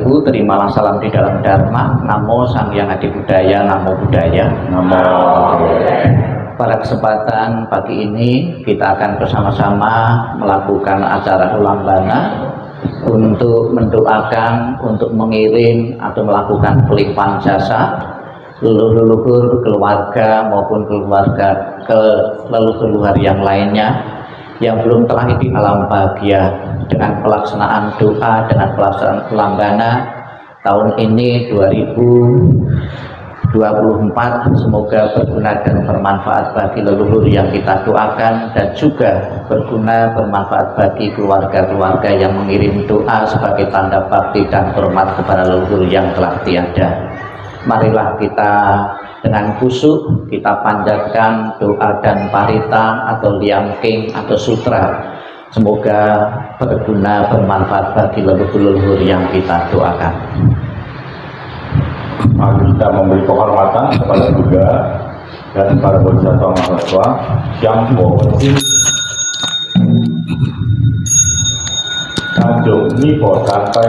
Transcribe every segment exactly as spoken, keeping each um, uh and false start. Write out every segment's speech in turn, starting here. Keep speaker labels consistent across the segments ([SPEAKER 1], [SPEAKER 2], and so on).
[SPEAKER 1] Ibu, terimalah salam di dalam Dharma. Namo Sang Hyang Adi Budaya, Namo Buddhaya.
[SPEAKER 2] Namo.
[SPEAKER 1] Pada kesempatan pagi ini kita akan bersama-sama melakukan acara ulambana untuk mendoakan, untuk mengirim atau melakukan pelimpahan jasa leluhur keluarga maupun keluarga ke leluhur yang lainnya yang belum terakhir di alam bahagia, dengan pelaksanaan doa, dengan pelaksanaan ulambana tahun ini dua ribu dua puluh empat. Semoga berguna dan bermanfaat bagi leluhur yang kita doakan, dan juga berguna bermanfaat bagi keluarga-keluarga yang mengirim doa sebagai tanda bakti dan hormat kepada leluhur yang telah tiada. Marilah kita dengan khusyuk kita panjatkan doa dan parita atau liangking atau sutra. Semoga berguna bermanfaat bagi leluhur-leluhur yang kita doakan.
[SPEAKER 2] Mari kita memberi penghormatan kepada Buddha dan para bodhisattva mahasiswa yang berwajib Tanjung Nipo sampai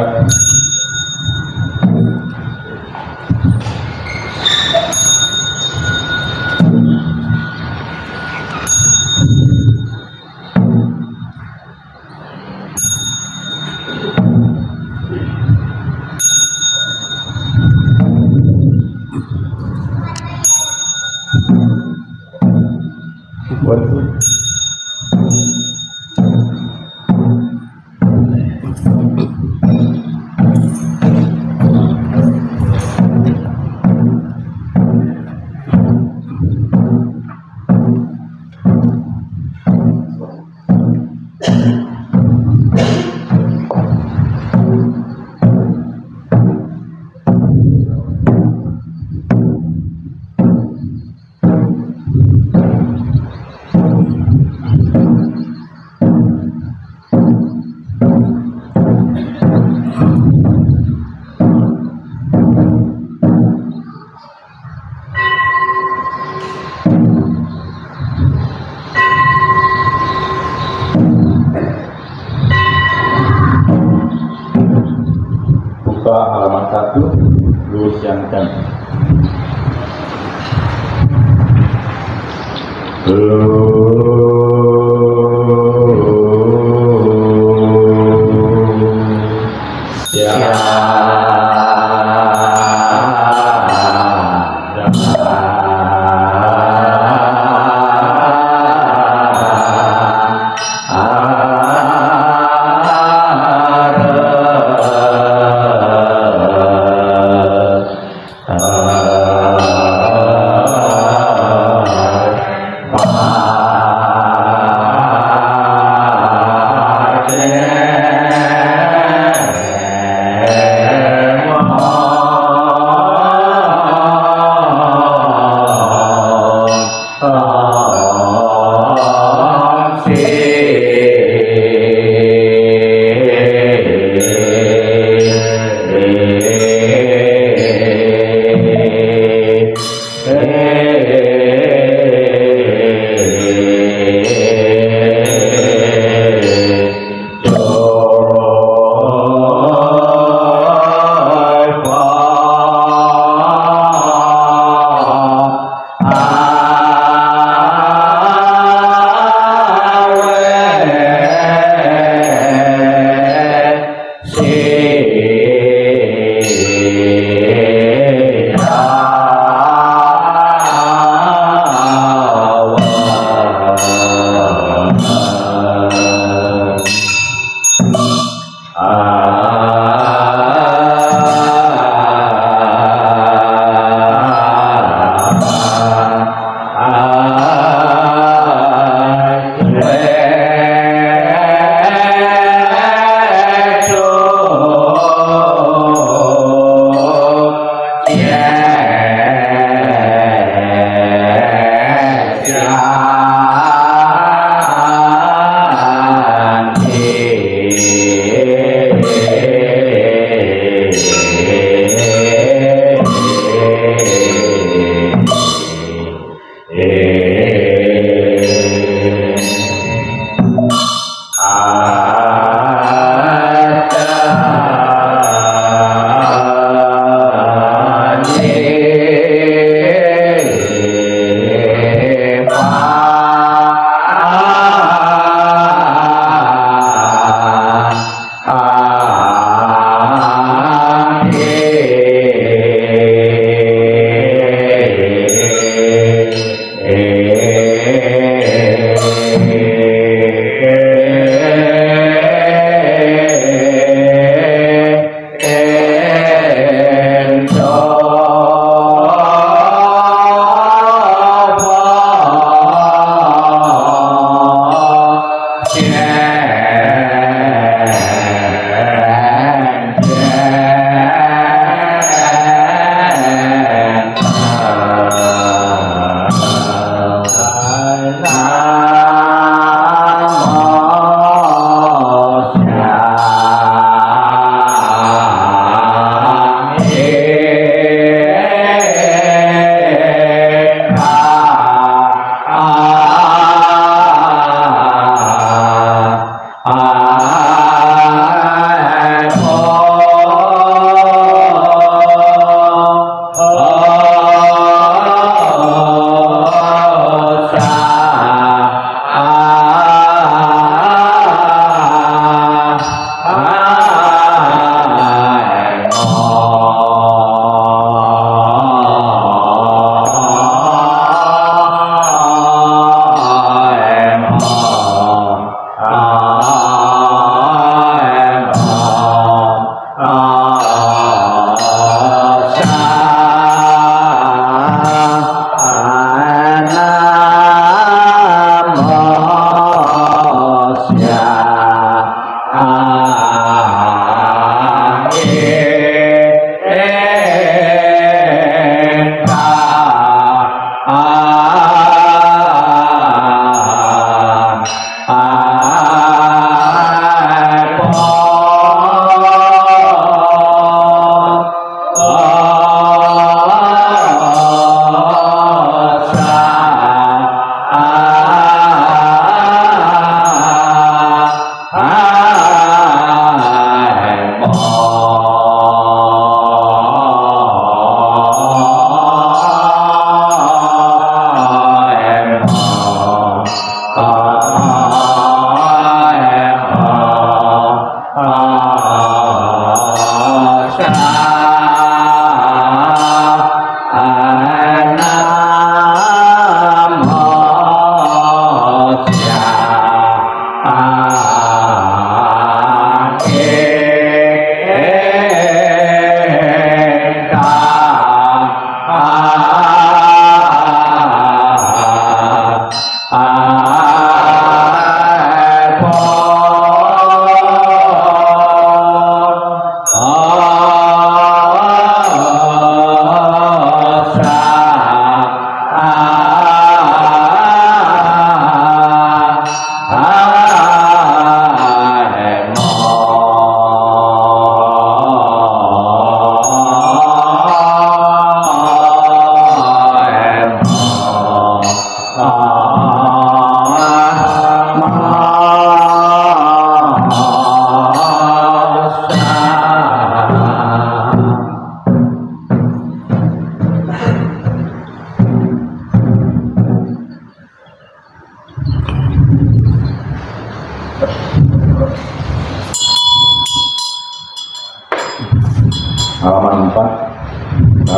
[SPEAKER 2] halaman satu, lurus yang dan ya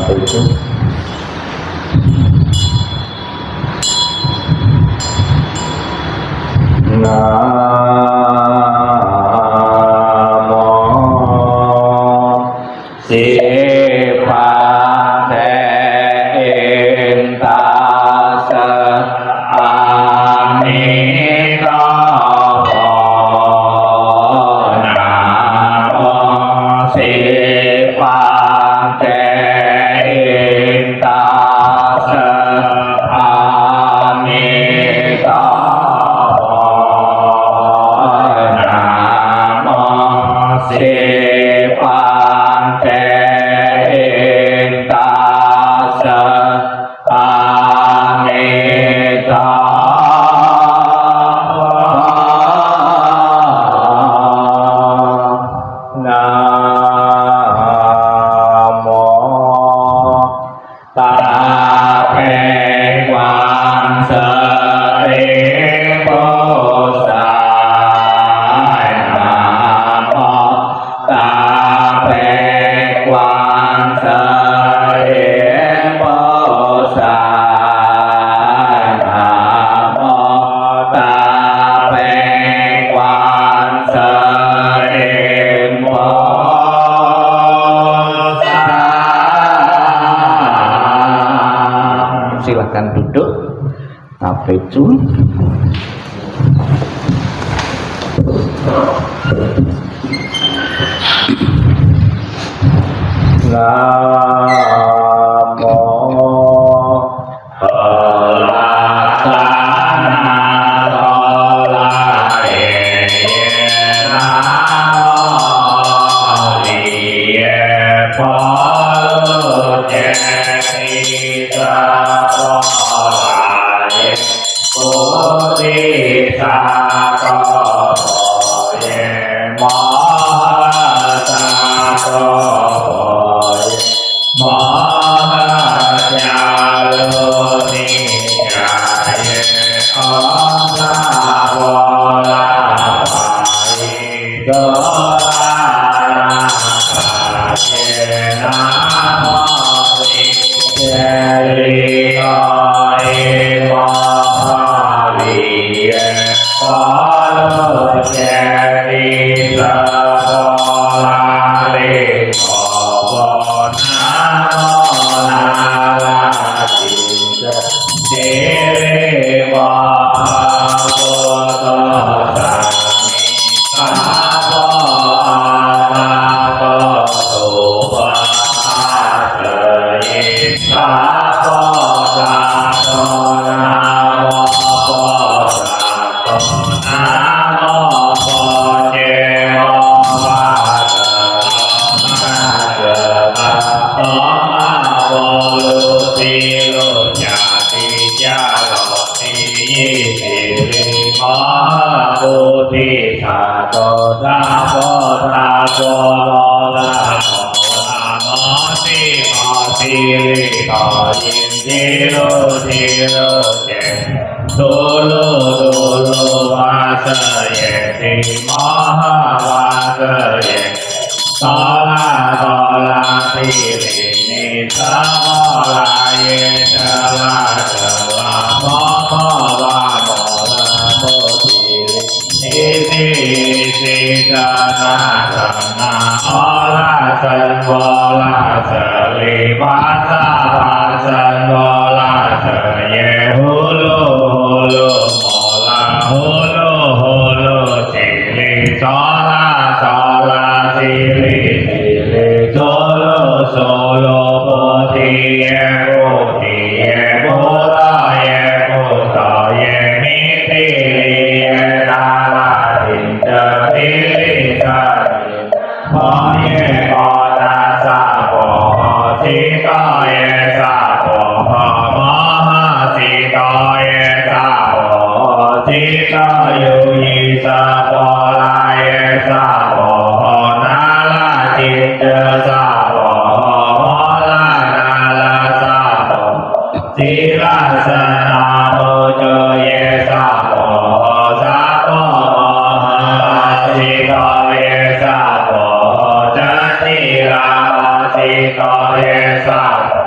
[SPEAKER 2] satu itu. Namo Sifate Intasa Amita Namo Sifate Intasa Amita Sifate Intasa Amita Namo Tape Quan Seri Bosai Namo Tape Quan Seri Bosai Namo Tape Quan Seri Bosai. Silakan duduk. Tape Cun. Namo Pelaksana Tolai Namo Liye Palute Kita Tolai Putri Sakoye Mahasakoye Mahajaluni Jaya Amlavolai Dolarakaye Namori Jelikoye Mahaliye Palujeri Sabolari Obonanolajinja Diri Mahabodosami Kabo Anakotuba Asayi Kabo Sato Namo Sato Namo Dulu dulu vasayeti mahavasayeti Sola sola sirini samolaye jala jala momo vamo namo diri isi isi jana jana ola sanvola sali vasa vasanvola saye hulu hulu mola hulu hulu sili sola sola sili sili solo solo bodhiye bodhiye bodaye bodaye mitiliye nala dinda dilitari moye boda sapo sitaye sapo maha sitaye sapo sita yuyi sapo laye sapo nala dinda sapo mola nala sapo sila sana mojo ye sapo sapo maha sitaye sapo jati rama sitaye sapo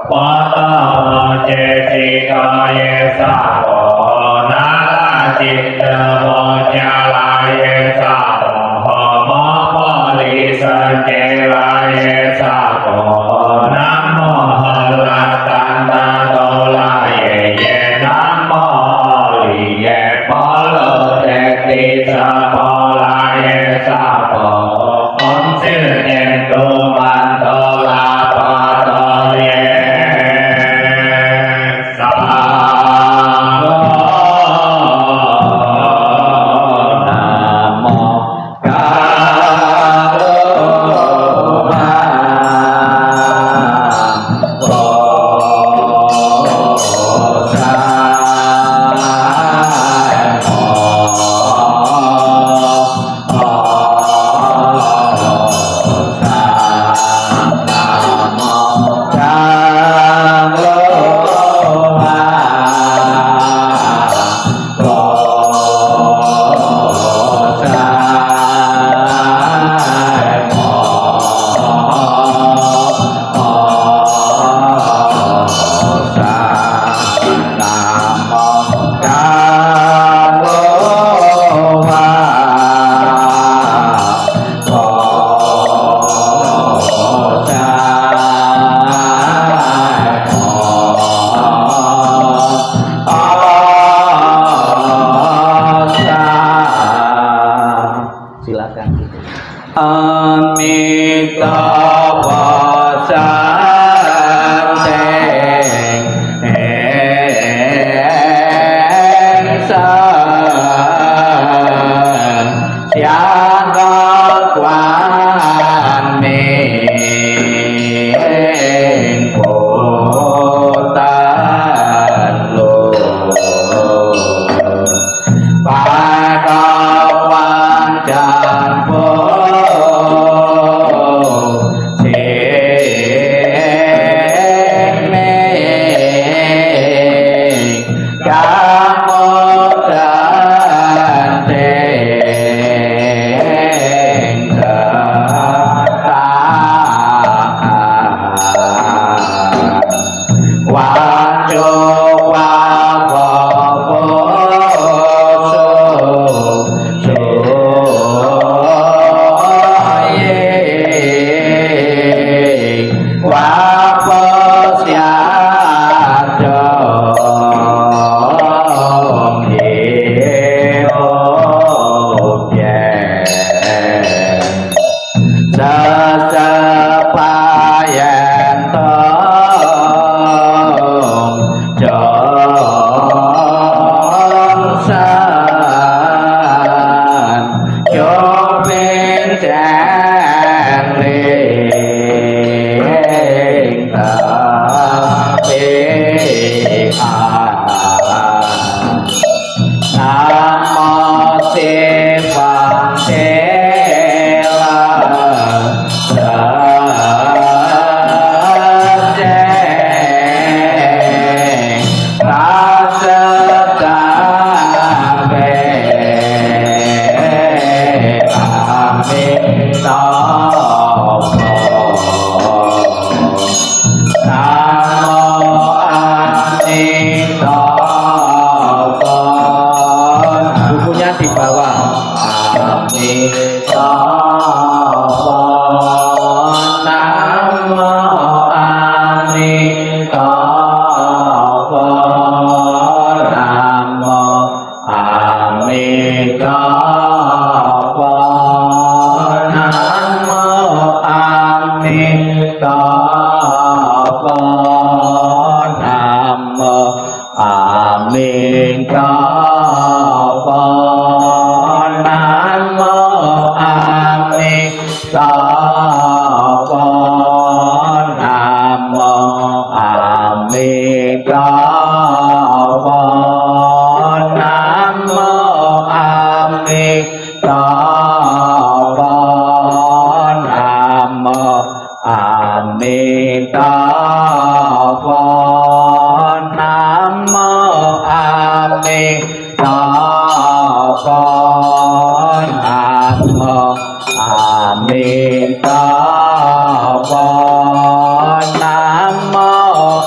[SPEAKER 1] Amitabha Namo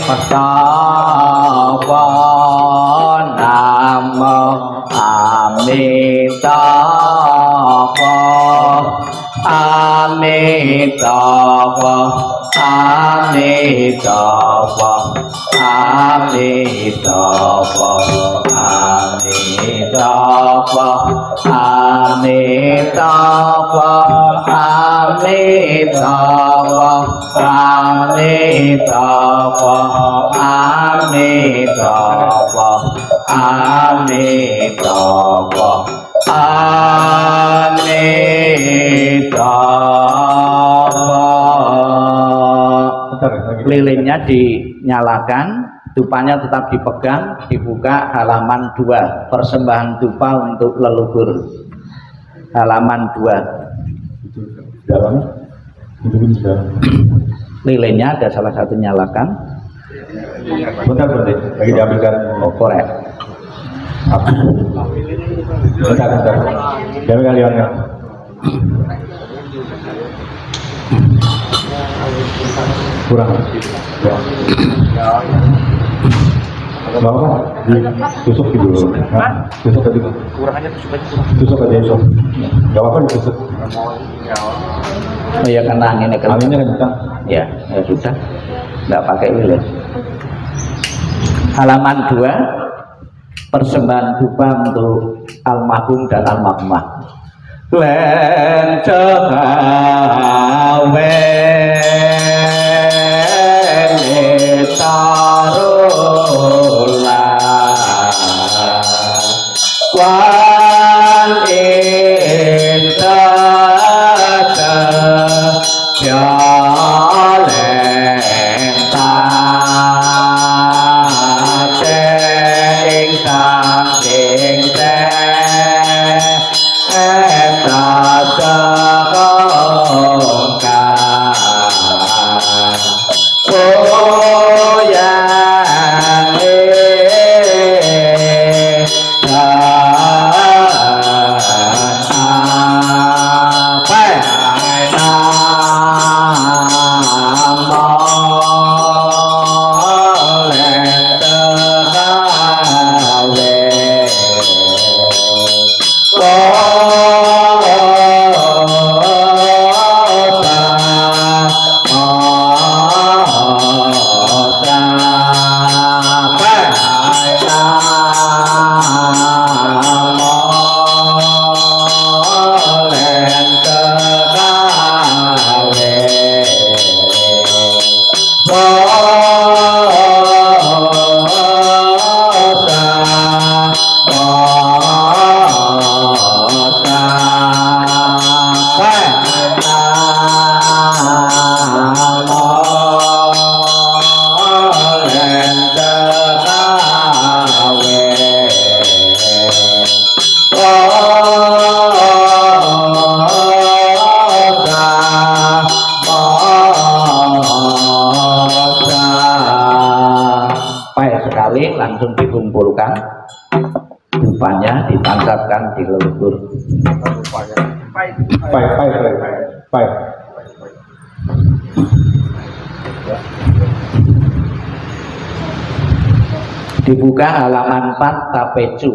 [SPEAKER 1] Tapa Namo Amitabha Amitabha Amitabha Amitabha Amitabha Amitabha Amitabha Amitabha Amitabha Amitabha Amitabha. Lilinnya dinyalakan, dupanya tetap dipegang, dibuka halaman dua, persembahan dupa untuk leluhur, halaman dua.
[SPEAKER 2] Dalam
[SPEAKER 1] lilinnya ada salah satu nyalakan.
[SPEAKER 2] Bentar berarti lagi diambilkan.
[SPEAKER 1] Oh, korek.
[SPEAKER 2] Bentar bentar. Diambilkan lionnya. Kurang. Gak apa, ditusuk dulu. Nah, tusuk tadi. Kurang aja tusuk aja. Tusuk aja tusuk. Gak apa-apa ditusuk.
[SPEAKER 1] Oh ya karena anginnya kencang.
[SPEAKER 2] Anginnya kencang.
[SPEAKER 1] Ya, ya sudah. Nggak pakai lilin. Halaman dua, persembahan dupa untuk almarhum dan almarhumah. Lencahawe tarula wan intata jalenta ceng ceng langsung dikumpulkan, dupanya ditancapkan di leluhur.
[SPEAKER 2] Pai, pai, pai, pai.
[SPEAKER 1] Dibuka halaman empat tapecu.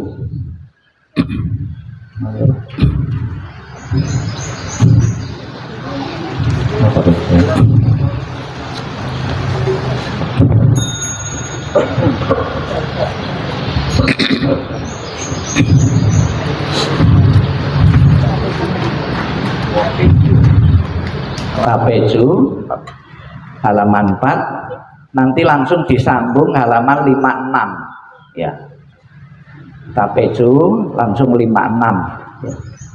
[SPEAKER 1] Tapecu halaman empat, nanti langsung disambung halaman lima puluh enam ya. Tapecu langsung lima puluh enam ya.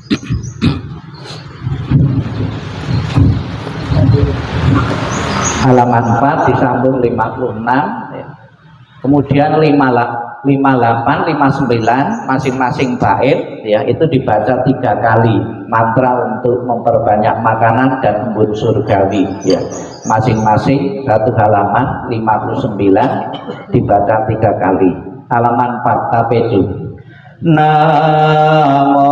[SPEAKER 1] Halaman empat disambung lima puluh enam ya. Kemudian lima puluh delapan, lima puluh sembilan masing-masing bait ya, itu dibaca tiga kali mantra untuk memperbanyak makanan dan embun surgawi ya. Masing-masing satu halaman lima puluh sembilan dibaca tiga kali. Halaman empat tapecu. Namo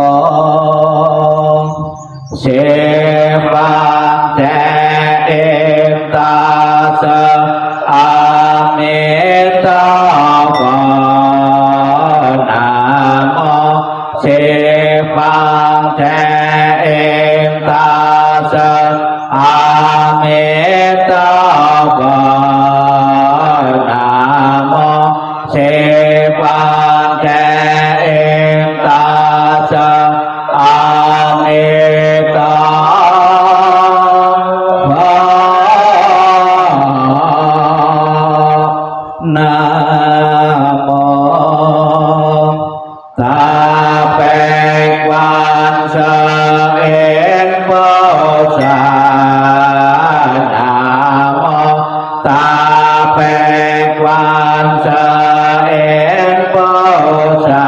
[SPEAKER 1] Siva Deintasa Amin bè quan sa en bồ sa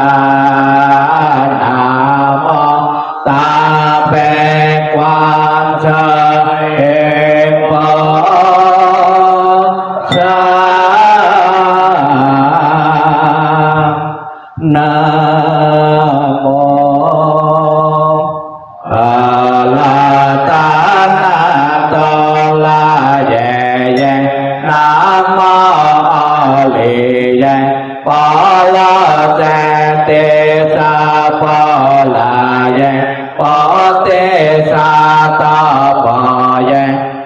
[SPEAKER 1] nam mô ta bè quan sa en bồ sa nam mô a la ta na to la ye ye nam mô li ye pa la te te sa pa la ye pa te sa ta pa ye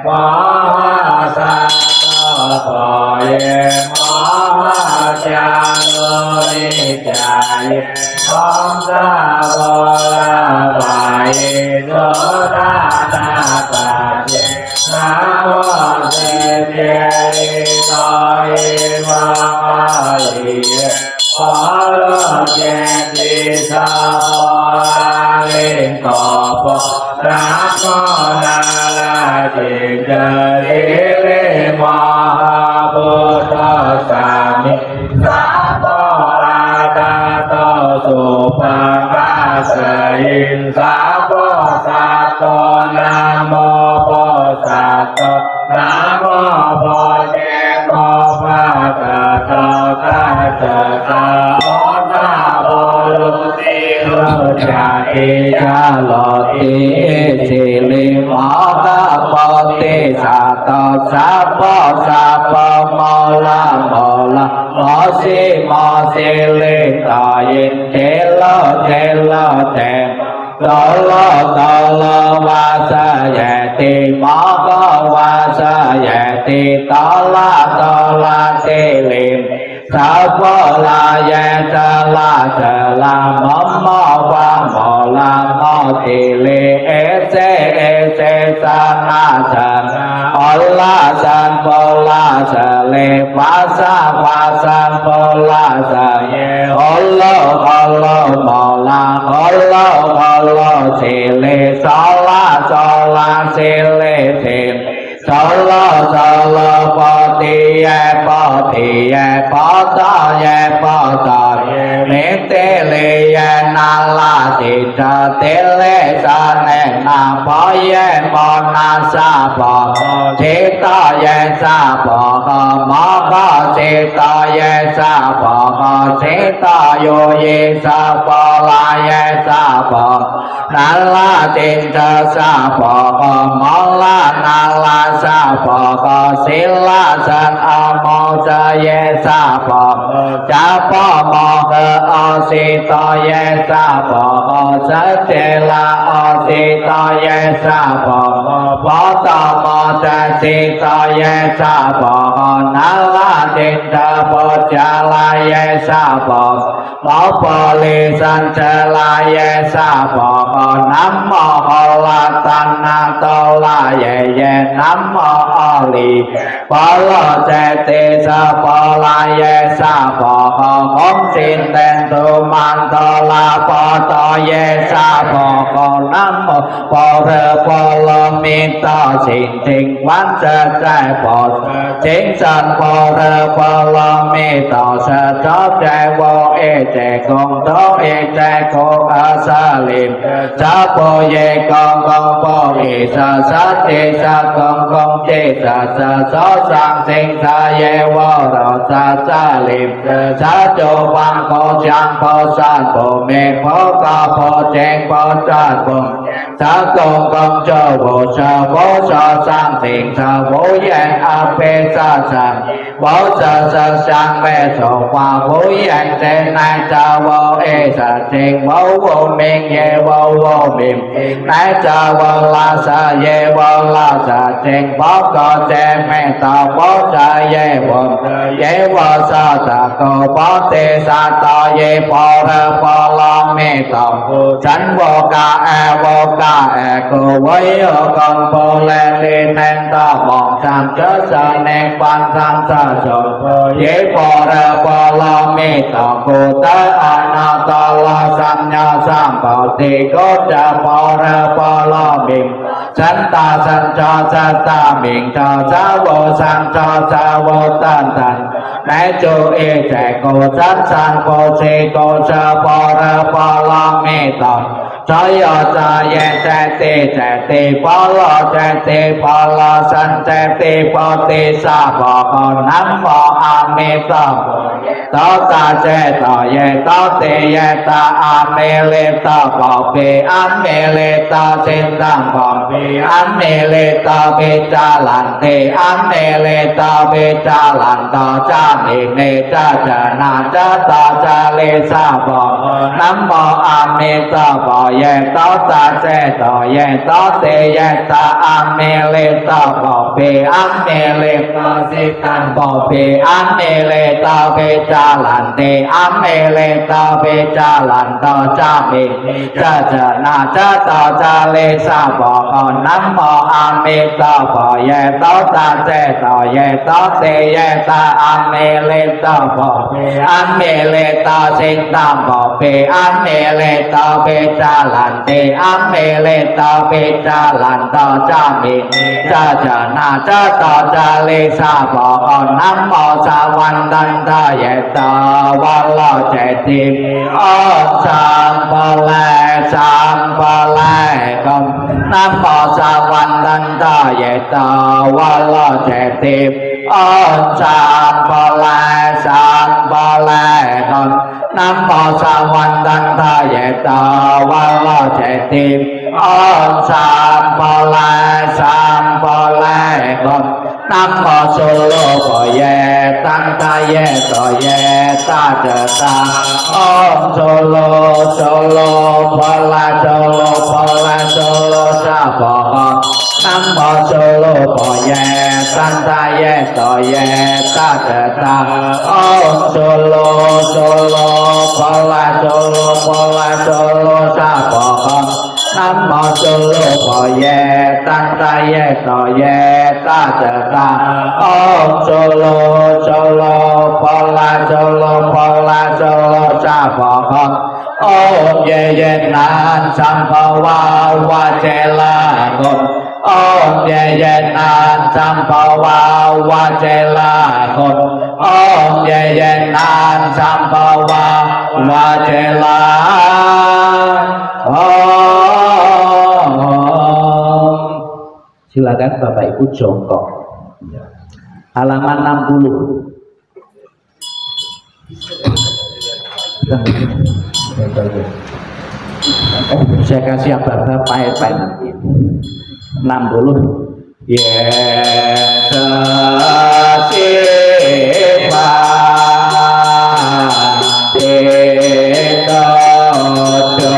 [SPEAKER 1] ma sa ta pa ye ma cha lo ni cha ye con sa pa la pa ye do da da ta ye nam mô se te ta ye ma li ye pa la te te sa pa le to pa nam mô na la te te le ma bồ tát sa ni sa pa la ta to su pa ra sa in sa pa sa to nam mô bồ tát nam mô bồ đề mô pa ta ta ta ta ta o na bồ lu ti lu cha e cha lo ti e si li ma ta po ti sa ta sa po sa po mo la mo la mo si mo si li ta yin te lo te lo te to lo to lo va sa ye ti ma ko va sa ye ti to la to la ti lim sa po la ye sa la sa la mo mo va mo la mo ti li e se e se sa na sa o la sa po la sa le va sa va sa po la sa ye o lo o lo mo la o lo o lo si le so la so la si le si so lo so lo po ti ye po ti ye po ta ye po ta ye me te le ye na la ti ta te le sa ne na po ye po na sa po ti ta ye sa po ho mo po ti ta ye sa po ho ti ta yo ye sa po la ye sa po na la ti ta sa po ho mo la na la sa po ho si la san a mo sa ye sa po cha po mo he o si ta ye sa po ho sa te la o si ta ye sa po po ta mo sa si ta ye sa po na la ti ta po cha la ye sa po mo po li san cha la ye sa po nam mô ho la ta na to la ye ye nam mô a li pa la te te sa pa la ye sa pa hom sin ten tu man to la pa to ye sa pa nam mô pa re pa la mi ta sin tinh quán sa trai pa chính san pa re pa la mi ta sa cho trai vô e trẻ con to e trai cô a sa lim sa po ye con con po e sa sa te sa con con te sa sa so sang sinh sa ye wo ro sa sa lim sa cho quan po sang po san po me po ca po chen po san po sa con con cho vô sa vô sa sang sinh sa vô yen a pe sa sang vô sa sa sang me so qua vô yen te nai sa vô e sa sinh vô vô minh ye vô vô mim nai sa vô la sa ye vô la sa sinh vô co che me ta vô sa ye vô ye vô sa sa co vô te sa ta ye po ra po la me ta chánh vô ca e vô ca e cô với con po le li nen ta mong sam chớ sa nen quan sam sa so ye po ra po la me ta cô ta ana ta la sam nya sam bảo ti có cha po ra po la mim สันตาสัญจอสัตตามิงจอสาวสังจอสาวตันตันในโจเอแจโกสันสันโกเชโกชะปอระปอลอเมตอนจอยอจายแจเตแจเตปอลอแจเตปอลอสันแจเตปอเตสาปอปอนัมมออาเมตอตอตาเจตอเยตอเตเยตาอาเมเลตอปอเปอาเมเลตอเซนตังปอเปอาเมเลตอเปจาลันเตอาเมเลตอเปจาลันตอจาเมเนจาจานาจาตอจาเลสาปอนัมมออาเมตอปอเยตอตาเจตอเยตอเตเยตาอาเมเลตอปอเปอาเมเลตอเซตังปอเปอาเมเลตอเปจาลันเตอาเมเลตอเปจาลันตอจาเมจาจานาจาตอจาเลสาปอปอนัมมออาเมตอปอเยตอตาเจตอเยตอเตเยตาอาเมเลตอปอเปอาเมเลตอเซตังปอเปอาเมเลตอเปจาลันเตอาเมเลตอเปจาลันตอจาเมจาจานาจาตอจาเลสาปอปอนัมมอสาวันตันตาเยตาวัลโลเจติอสัมปะเลสัมปะเลกัมนัมมอสาวันตันตาเยตาวัลโลเจติอสัมปะเลสัมปะเลกัมนัมมอสาวันตันตาเยตาวัลโลเจติอสัมปะเลสัมปะเลกัมนัมมอโสโลปะเยตันตาเยตอเยตาเจตาอมโสโลโสโลปะลาโสโลปะลาโสโลสาปะปะนัมมอโสโลปะเยตันตาเยตอเยตาเจตาอมโสโลโสโลปะลาโสโลปะลาโสโลสาปะปะนัมมอโสโลปะเยตันตาเยตอเยตาเจตาอมโสโลโสโลปะลาโสโลปะลาโสโลสาปะปะโอมเยเยนันสัมภวาวาเจลาโกโอมเยเยนันสัมภวาวาเจลาโกโอมเยเยนันสัมภวาวาเจลาโอsilakan Bapak Ibu jongkok. Halaman enam puluh. Saya kasih abad pahit-pahit nanti. enam puluh. Yes, sasipa detodo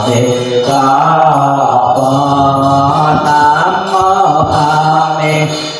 [SPEAKER 1] Amen.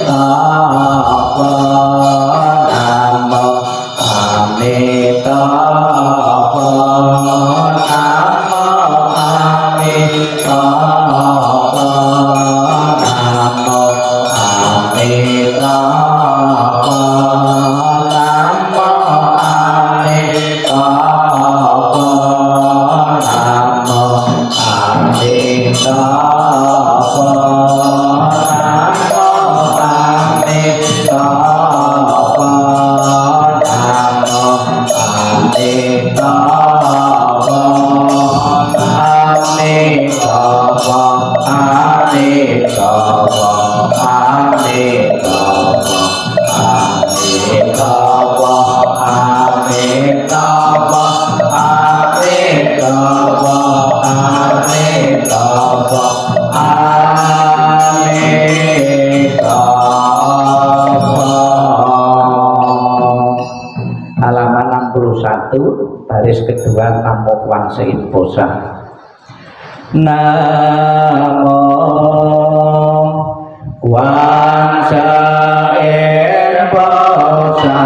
[SPEAKER 1] Baris kedua Namo Kwan Sein Bosa. Namo Kwan Sein Bosa.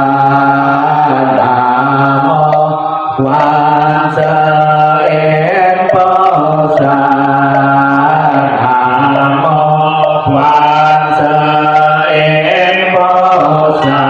[SPEAKER 1] Namo Kwan Sein Bosa. Namo Kwan Sein Bosa.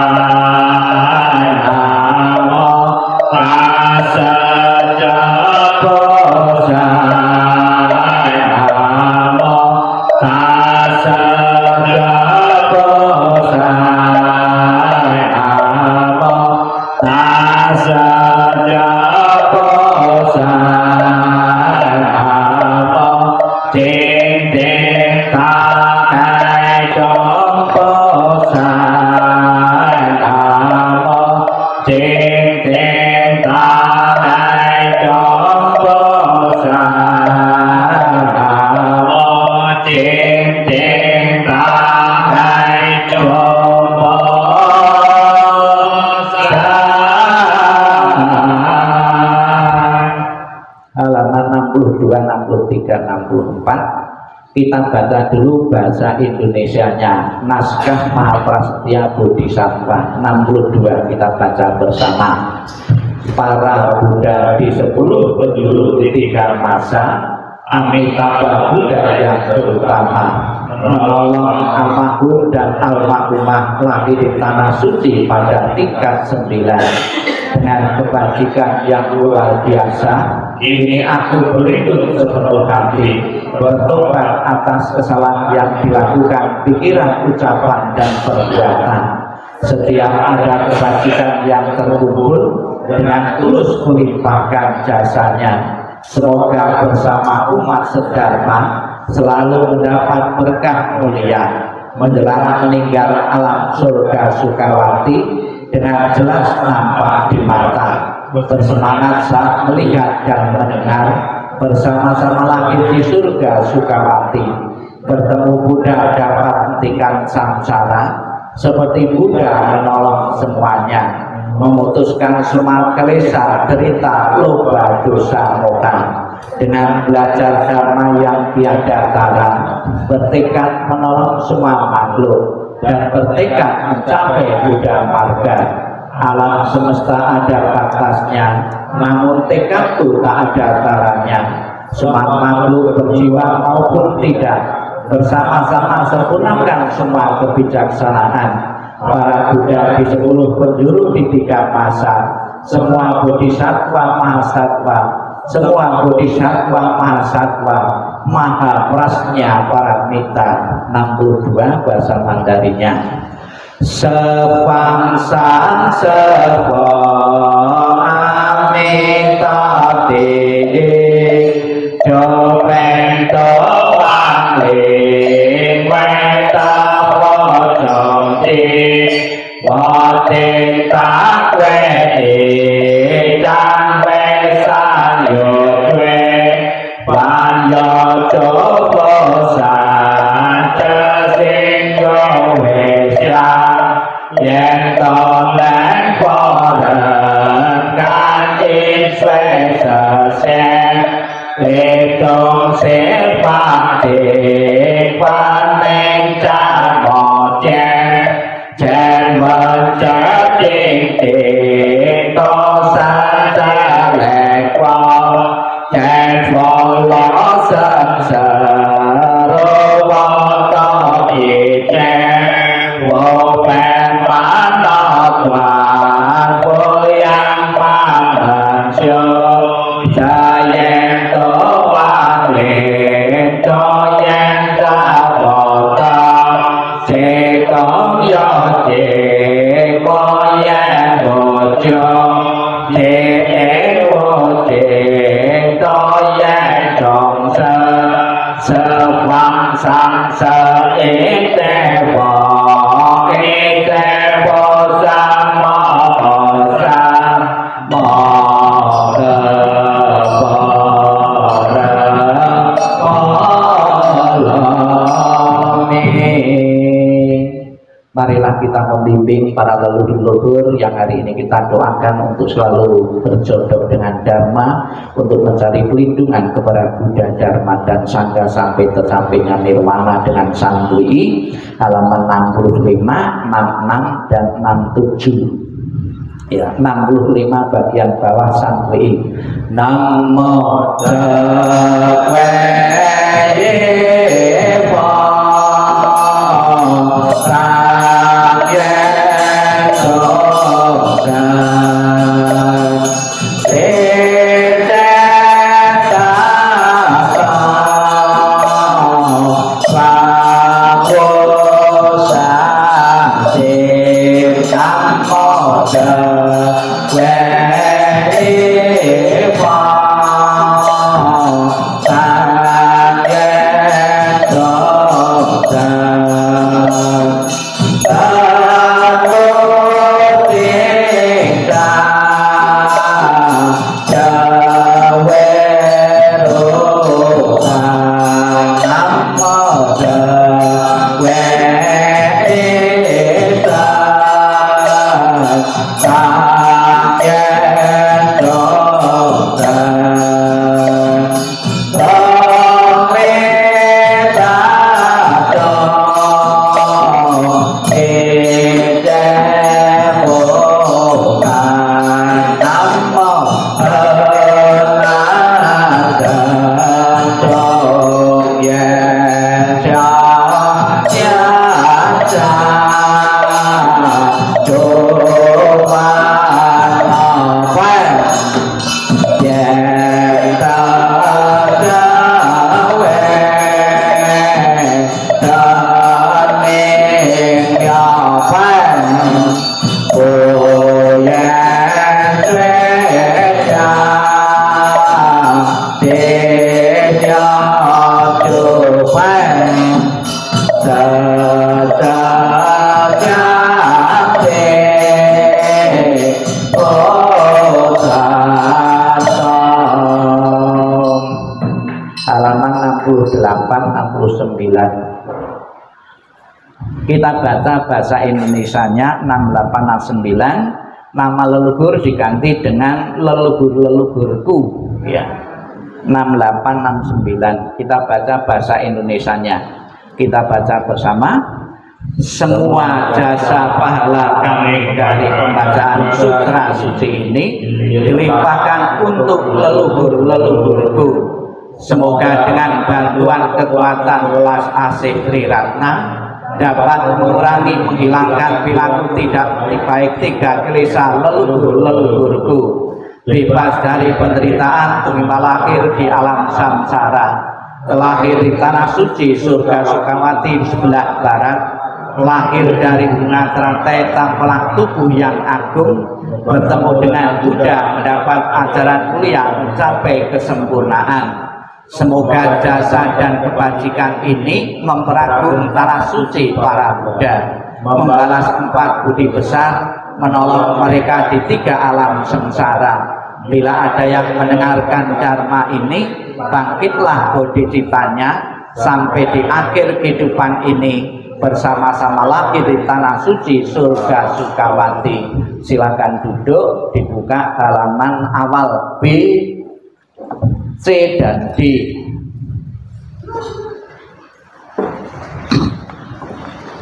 [SPEAKER 1] enam puluh empat kita baca dulu bahasa Indonesianya naskah Mahaprastya Bodhisattva enam puluh dua kita baca bersama. Para Buddha di sepuluh penjuru di tiga masa, Amitabha Buddha yang terutama menolong almarhum dan almarhumah lahir di tanah suci pada tingkat sembilan dengan kebajikan yang luar biasa. Ini aku berlindung sepenuh hati, bertobat atas kesalahan yang dilakukan pikiran, ucapan, dan perbuatan. Setiap ada kebajikan yang terkumpul, dengan tulus melimpahkan jasanya. Semoga bersama umat sedharma selalu mendapat berkah mulia, menjelang meninggal alam surga Sukawati dengan jelas nampak di mata. Bersemangat saat melihat dan mendengar, bersama-sama lahir di surga Sukawati. Bertemu Buddha dapat hentikan samsara, seperti Buddha menolong semuanya, memutuskan semua kelesa, derita, loba, dosa, moha. Dengan belajar dharma yang tiada tara, bertekad menolong semua makhluk dan bertekad mencapai Buddha marga. Alam semesta ada batasnya, namun tekadku tak ada taranya. Semua makhluk berjiwa maupun tidak, bersama-sama sempurnakan semua kebijaksanaan. Para Buddha di sepuluh penjuru di tiga masa, semua bodhisattva mahasattva, semua bodhisattva mahasattva, maha prasnya paramita. Enam puluh dua bahasa Mandarinya. Sepangsang sepo amitati jopeng toang ling weta pojoti wating tak wedi dan besan yodwe banyo cobosan cesing yo wesya yen to lan Marilah kita membimbing para leluhur-leluhur yang hari ini kita doakan untuk selalu berjodoh dengan Dharma, untuk mencari pelindungan kepada Buddha, Dharma, dan Sangha sampai tercapainya nirwana dengan Sang Dwi. Halaman enam puluh lima, enam puluh enam, dan enam puluh tujuh. Ya, enam puluh lima bagian bawah Sang Dwi. Namo Tassa kita baca bahasa Indonesianya enam puluh delapan enam puluh sembilan. Nama leluhur diganti dengan leluhur-leluhurku, ya. enam puluh delapan enam puluh sembilan. Kita baca bahasa Indonesianya. Kita baca bersama. Semua jasa pahala kami dari pembacaan sutra suci ini dilimpahkan untuk leluhur-leluhurku. Semoga dengan bantuan kekuatan welas asih Triratna dapat mengurangi, menghilangkan perilaku tidak baik tiga klisa leluhur-leluhurku, bebas dari penderitaan, terima lahir di alam samsara, lahir di tanah suci surga Sukawati di sebelah barat, lahir dari bunga teratai tampilan tubuh yang agung, bertemu dengan Buddha, mendapat ajaran mulia, mencapai kesempurnaan. Semoga jasa dan kebajikan ini memperagung tanah suci para Buddha, membalas empat budi besar, menolong mereka di tiga alam sengsara. Bila ada yang mendengarkan Dharma ini, bangkitlah bodhicitanya sampai di akhir kehidupan ini bersama-sama lagi di tanah suci surga Sukawati. Silakan duduk, dibuka halaman awal B, C dan D.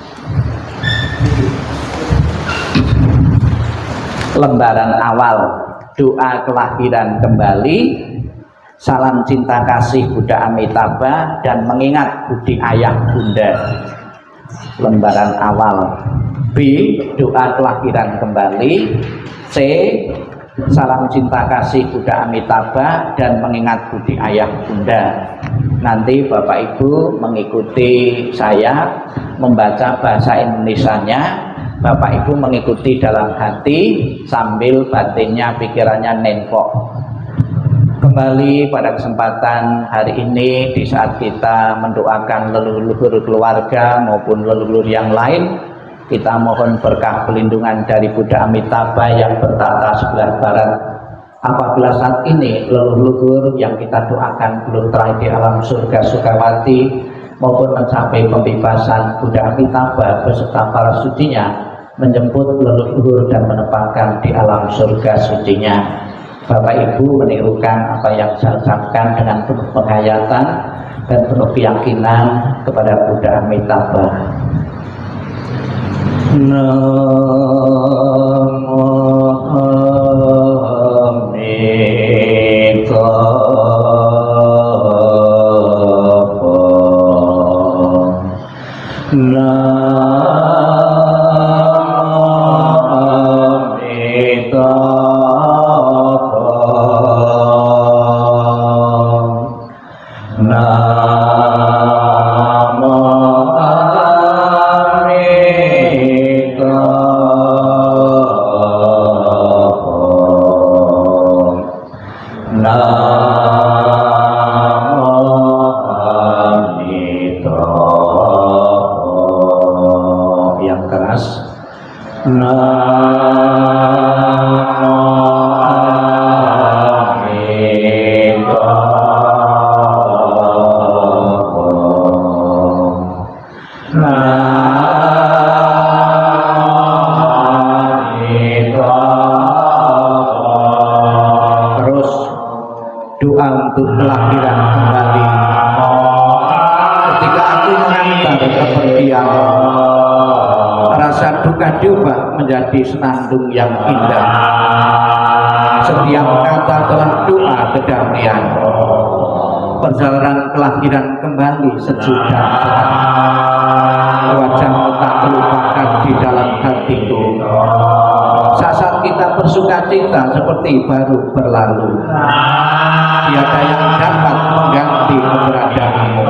[SPEAKER 1] Lembaran awal. doa kelahiran kembali, salam cinta kasih Buddha Amitabha, dan mengingat budi ayah bunda. Lembaran awal. B. Doa kelahiran kembali. C. Salam cinta kasih Buddha Amitabha dan mengingat budi ayah bunda. Nanti Bapak Ibu mengikuti saya membaca bahasa Indonesianya. Bapak Ibu mengikuti dalam hati sambil batinnya, pikirannya nenpok. Kembali pada kesempatan hari ini, di saat kita mendoakan leluhur keluarga maupun leluhur yang lain, kita mohon berkah pelindungan dari Buddha Amitabha yang bertata sebelah barat. Apabila saat ini leluhur yang kita doakan belum terakhir di alam surga Sukawati maupun mencapai pembebasan, Buddha Amitabha beserta para sucinya menjemput leluhur dan menempatkan di alam surga sucinya. Bapak Ibu menirukan apa yang saya ucapkan dengan penuh penghayatan dan penuh keyakinan kepada Buddha Amitabha. Namo senandung yang indah. Setiap kata telah doa kedamaian. Perjalanan kelahiran kembali sejuk dan sehat. Wajahmu tak terlupakan di dalam hatiku. Saat kita bersuka cita seperti baru berlalu. Tiada yang dapat mengganti keberadaanmu.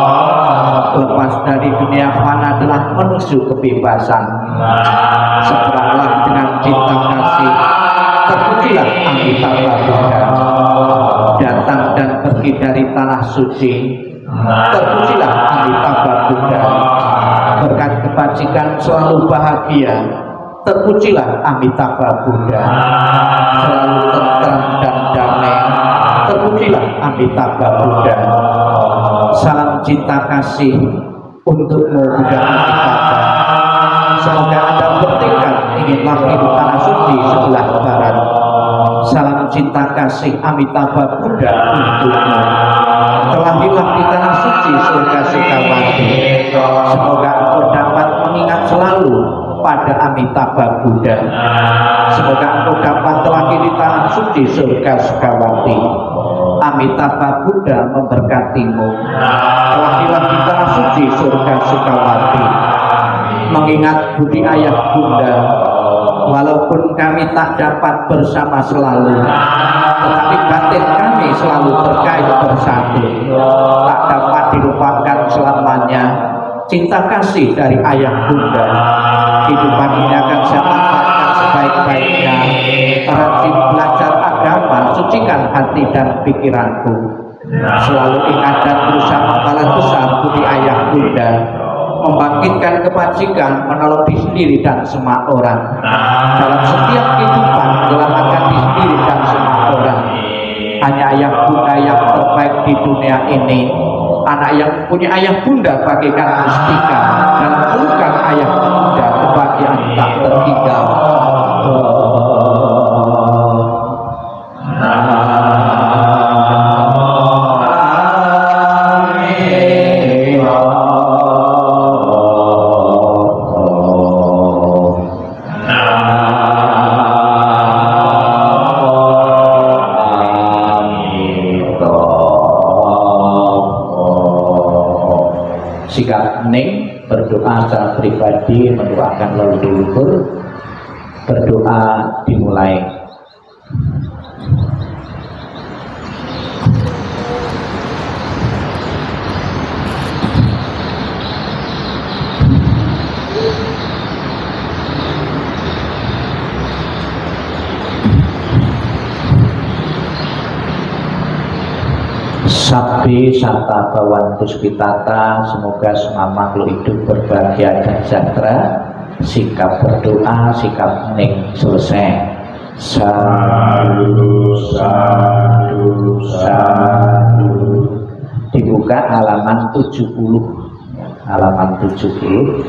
[SPEAKER 1] Lepas dari dunia fana telah menuju kebebasan. Seberanglah dengan cinta kasih, terpujilah Amitabha Buddha. Datang dan pergi dari tanah suci, terpujilah Amitabha Buddha. Berkat kebajikan selalu bahagia, terpujilah Amitabha Buddha. Selalu tentram dan damai, terpujilah Amitabha Buddha. Salam cinta kasih untukmu Buddha Amitabha. Semoga Anda bertekad ingin lahir di tanah suci sebelah barat. Salam cinta kasih Amitabha Buddha untukmu. Terlahirlah di tanah suci surga Sukawati. Semoga engkau dapat mengingat selalu pada Amitabha Buddha. Semoga engkau dapat terlahir di tanah suci surga Sukawati. Amitabha Buddha memberkatimu. Terlahirlah di tanah suci surga Sukawati. Mengingat budi ayah bunda, walaupun kami tak dapat bersama selalu, tetapi batin kami selalu terkait bersatu. Tak dapat dilupakan selamanya cinta kasih dari ayah bunda. Kehidupan ini akan saya manfaatkan sebaik-baiknya. Rajin belajar agama, sucikan hati dan pikiranku. Selalu ingat dan berusaha membalas besar budi ayah bunda, membangkitkan kebajikan, menolong diri sendiri dan semua orang. Dalam setiap kehidupan, menyelamatkan diri sendiri dan semua orang. Hanya ayah bunda yang terbaik di dunia ini. Anak yang punya ayah bunda bagaikan mustika, dan pelukan ayah bunda kebahagiaan tak tertinggal. berdoa secara pribadi, mendoakan leluhur. Berdoa dimulai. Sabbi sarta bawantus pitata, semoga semua makhluk hidup berbahagia dan sejahtera. Sikap berdoa, sikap hening selesai. Sadu, sadu, sadu. Dibuka halaman tujuh puluh. Halaman tujuh puluh.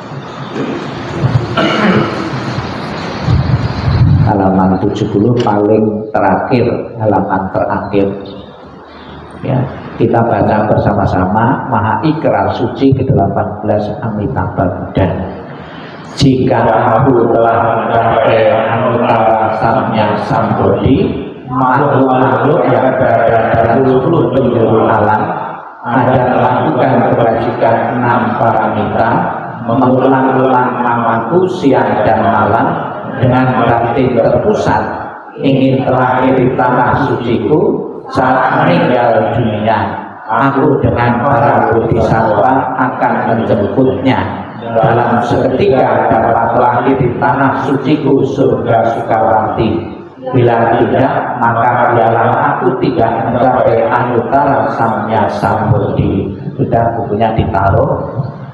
[SPEAKER 1] Halaman tujuh puluh paling terakhir, halaman terakhir. Ya, kita baca bersama-sama Maha Ikrar Suci ke delapan belas Amitabha Buddha. Jika aku telah mencapai Anuttara Samnya Sambodhi, makhluk-makhluk yang berada dalam seluruh penjuru alam ada melakukan kebajikan enam paramita, mengulang-ulang namaku siang dan malam dengan batin terpusat, ingin terakhir di tanah suciku. Saat meninggal dunia, aku dengan para bodhisattva akan menjemputnya. Dalam seketika dapat lahir di tanah suciku surga Sukawati. Bila tidak, maka biarlah aku tidak mencapai Anuttara Samnya Sambodhi. Sudah bukunya ditaruh.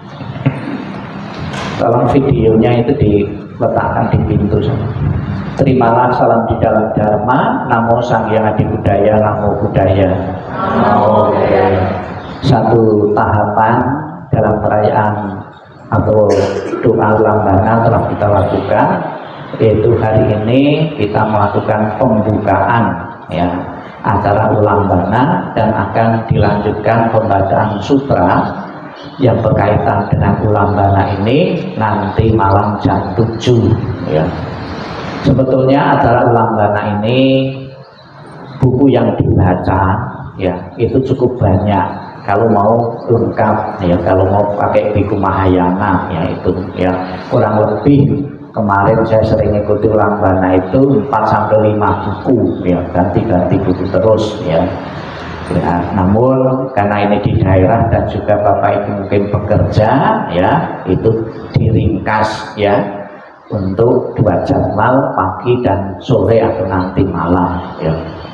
[SPEAKER 1] Tolong videonya itu diletakkan di pintu. Terimalah salam di dalam Dharma, Namo Sang Hyang Adi Budaya, Namo Buddhaya. Namo Buddhaya. Satu tahapan dalam perayaan atau doa Ulambana telah kita lakukan, yaitu hari ini kita melakukan pembukaan ya acara Ulambana, dan akan dilanjutkan pembacaan sutra yang berkaitan dengan Ulambana ini nanti malam jam tujuh ya. Sebetulnya acara Ulambana ini buku yang dibaca ya itu cukup banyak. Kalau mau lengkap ya, kalau mau pakai buku Mahayana ya itu ya kurang lebih kemarin saya sering ikuti Ulambana itu empat sampai lima buku ya, ganti-ganti buku terus ya. Ya, namun karena ini di daerah dan juga Bapak Ibu mungkin bekerja ya, itu diringkas ya untuk dua jadwal pagi dan sore atau nanti malam ya.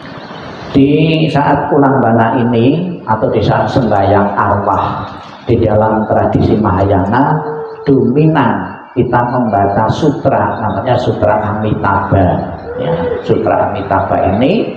[SPEAKER 1] Di saat Ulambana ini atau di saat sembahyang arwah di dalam tradisi Mahayana dominan kita membaca sutra, namanya Sutra Amitabha ya. Sutra Amitabha ini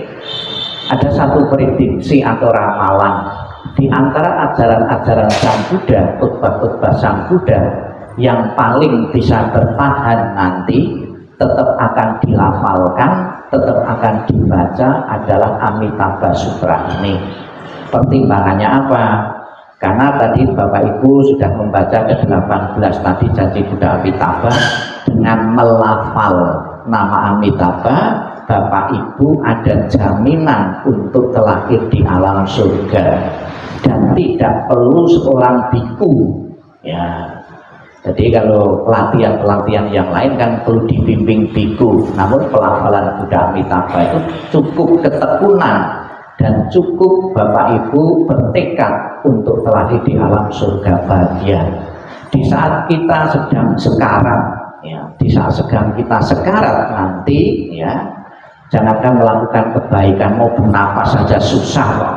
[SPEAKER 1] ada satu prediksi atau ramalan di antara ajaran-ajaran Sang Buddha, khotbah-khotbah Sang Buddha yang paling bisa bertahan nanti, tetap akan dilafalkan, tetap akan dibaca adalah Amitabha Sutra ini. Pertimbangannya apa? Karena tadi Bapak Ibu sudah membaca ke delapan belas tadi janji Buddha Amitabha, dengan melafal nama Amitabha, Bapak Ibu ada jaminan untuk terlahir di alam surga dan tidak perlu seorang biku ya. Jadi kalau pelatihan-pelatihan yang lain kan perlu dibimbing biku, namun pelafalan Buddha Amitabha itu cukup ketekunan dan cukup Bapak Ibu bertekad untuk terlahir di alam surga bahagia. Di saat kita sedang sekarat ya, di saat sedang kita sekarat nanti ya, jangankan melakukan kebaikan, mau bernapas saja susah.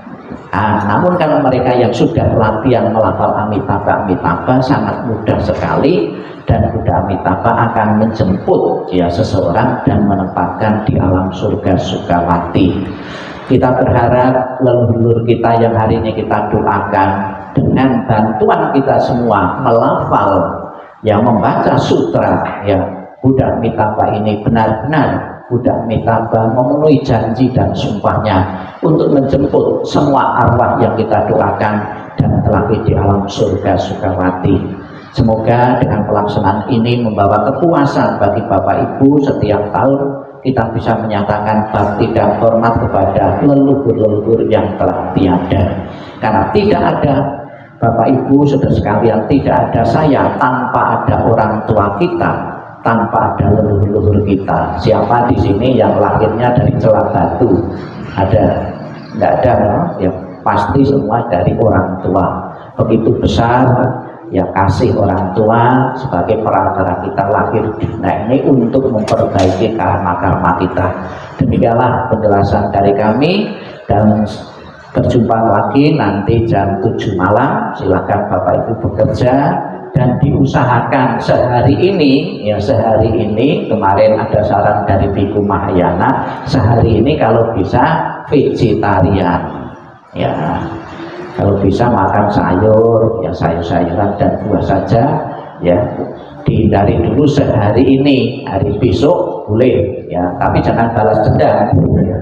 [SPEAKER 1] Nah, namun kalau mereka yang sudah latihan melafal Amitabha Amitabha sangat mudah sekali, dan Buddha Amitabha akan menjemput ya seseorang dan menempatkan di alam surga Sukawati. Kita berharap leluhur kita yang hari ini kita doakan dengan bantuan kita semua melafal yang membaca sutra ya Buddha Amitabha ini benar-benar Buddha Amitabha memenuhi janji dan sumpahnya untuk menjemput semua arwah yang kita doakan dan terlahir di alam surga Sukawati. Semoga dengan pelaksanaan ini membawa kepuasan bagi Bapak Ibu. Setiap tahun kita bisa menyatakan bakti dan hormat kepada leluhur-leluhur yang telah tiada, karena tidak ada Bapak Ibu saudara sekalian, tidak ada saya tanpa ada orang tua kita, tanpa ada leluhur-leluhur kita. Siapa di sini yang lahirnya dari celah batu? Ada? Tidak ada, no? Ya pasti semua dari orang tua. Begitu besar ya kasih orang tua sebagai perantara kita lahir di dunia ini untuk memperbaiki karma-karma kita. Demikianlah penjelasan dari kami, dan berjumpa lagi nanti jam tujuh malam. Silakan Bapak Ibu bekerja dan diusahakan sehari ini, ya sehari ini, kemarin ada saran dari Biku Mahayana, sehari ini kalau bisa vegetarian, ya kalau bisa makan sayur, ya sayur-sayuran dan buah saja, ya dihindari dulu sehari ini. Hari besok boleh, ya tapi jangan balas dendam.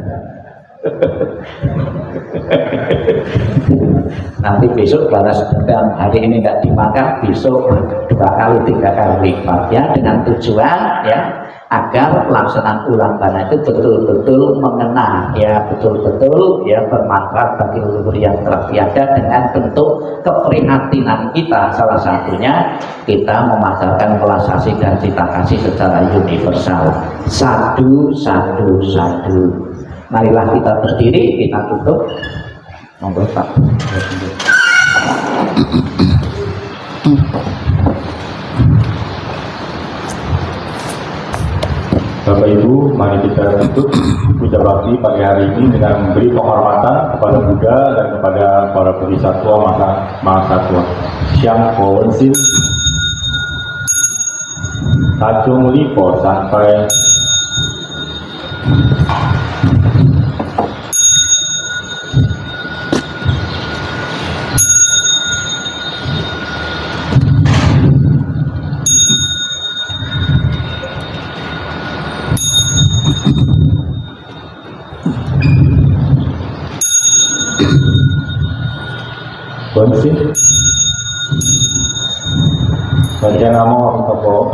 [SPEAKER 1] Nanti besok balas dendam, hari ini nggak dimakan, besok dua kali tiga kali lipat, ya dengan tujuan ya agar pelaksanaan ulang bana itu betul-betul mengena, ya betul-betul ya bermanfaat bagi leluhur yang telah tiada, dengan bentuk keprihatinan kita. Salah satunya kita memasarkan belas kasih dan cinta kasih secara universal. Sadu, sadu, sadu. Marilah kita berdiri, kita tutup. Monggo Pak.
[SPEAKER 2] Bapak Ibu, mari kita tutup puja bakti pagi hari ini dengan memberi penghormatan kepada Buddha dan kepada para bodhisattva masa mahasatwa. Siang Ponsin, Tajung Lipo sampai Bonsin, baca nama apa kok?